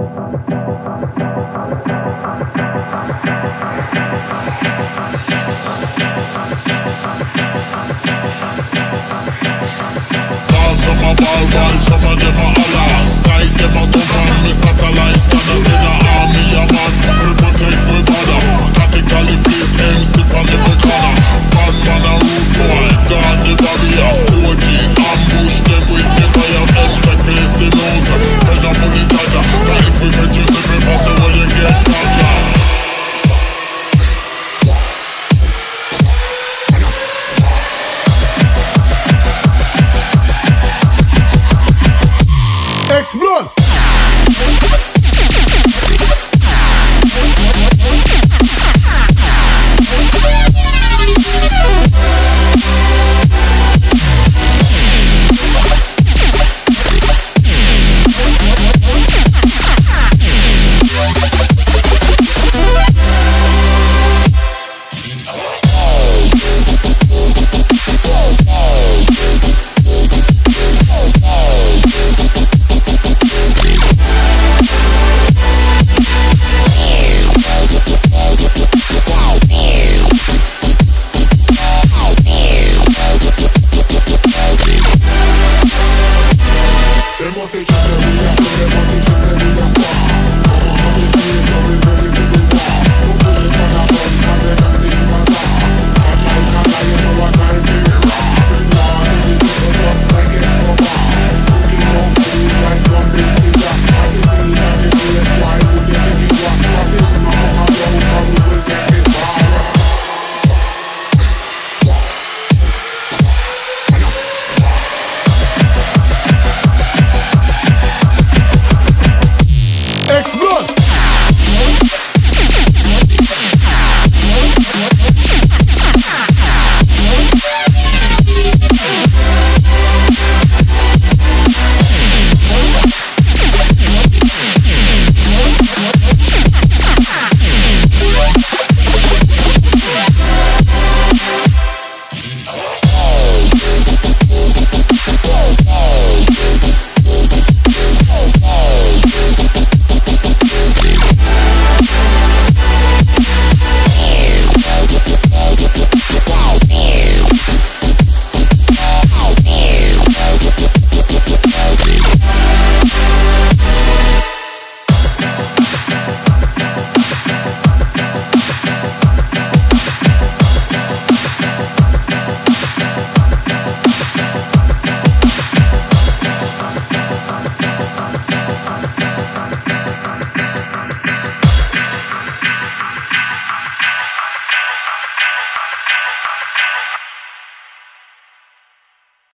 While some of them are Allah, side them a govern me satellite scanners in the army, a man we protect we border, tactically place MC on every corner. Bad man a rude boy, guard the barrier, OG ambush them with the fire, them take place the nose, pressure bullet tighter, that if we get you every faster when you get torture. Explode!